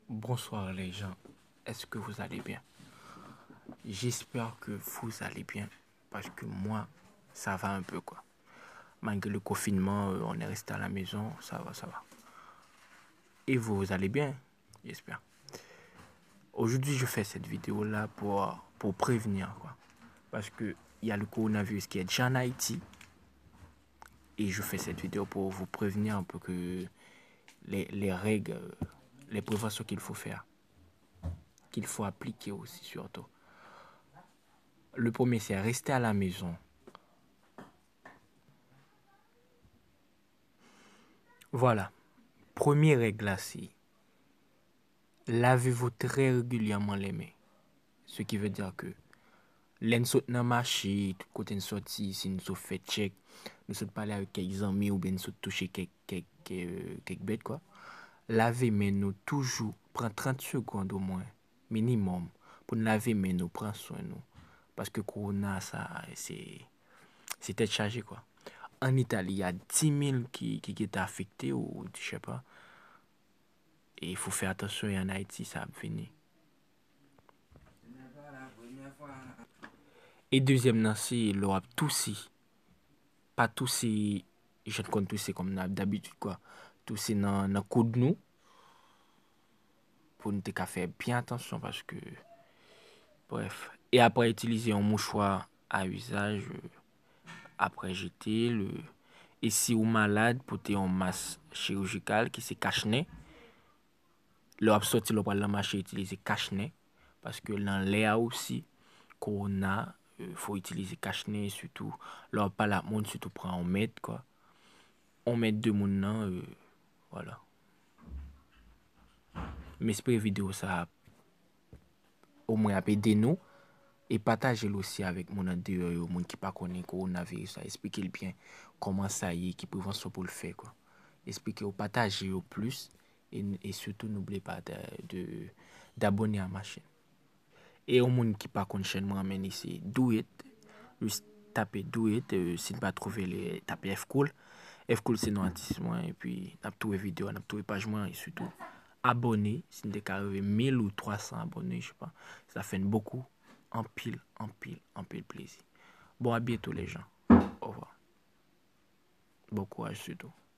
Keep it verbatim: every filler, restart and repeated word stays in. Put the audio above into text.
Bonsoir les gens, est-ce que vous allez bien? J'espère que vous allez bien parce que moi, ça va un peu quoi. Malgré le confinement, euh, on est resté à la maison, ça va, ça va. Et vous, vous allez bien? J'espère. Aujourd'hui, je fais cette vidéo là pour, pour prévenir quoi. Parce que il y a le coronavirus qui est déjà en Haïti. Et je fais cette vidéo pour vous prévenir un peu que les, les règles, les préventions qu'il faut faire, qu'il faut appliquer aussi surtout. Le premier, c'est rester à la maison. Voilà. Première règle là, c'est lavez-vous très régulièrement les mains. Ce qui veut dire que l'en saute dans marché, tout côté de sortie, si nous fait check, nous saute parler avec quelques amis ou bien nous saute toucher quelques, quelques, quelques, quelques bêtes quoi. Laver mais nous toujours, prend trente secondes au moins, minimum, pour nous laver mais nous, prendre soin de nous. Parce que Corona, ça, c'est, c'est tête chargée quoi. En Italie, il y a dix mille qui, qui, qui étaient affectés ou je sais pas. Et il faut faire attention, et en Haïti, ça va venir. Et deuxième, c'est l'aura toussi. Pas toussi, je ne compte toussi comme d'habitude, quoi. Toussi dans le coup de nous. Pour nous faire bien attention parce que. Bref. Et après, utiliser un mouchoir à usage. Après, jeter le. Et si vous êtes malade, porter un masque chirurgical qui c'est cache-nez. Le sorti le la machine utiliser cache-nez parce que dans l'air aussi qu'on a euh, faut utiliser cache-nez surtout leur pas la monde surtout prend un mètre quoi on met deux moun nan euh, voilà mais c'est vidéo ça au moins à aider nous et partager aussi avec mon dehors au monde qui pas connaît coronavirus ça expliquer bien comment ça y est qui prévention pour le faire quoi expliquer au partager au plus et, et surtout n'oubliez pas de, de d'abonner à ma chaîne. Et au monde qui pas connaît chaîne moi amène ici do it juste taper do it euh, si pas trouver les taper F cool F cool c'est non artiste moi et puis n'a trouvé vidéo n'a trouvé page moi et surtout abonner si nous arrivé mille ou trois cents abonnés je sais pas ça fait beaucoup en pile en pile en pile plaisir. Bon à bientôt les gens, au revoir, bon courage surtout.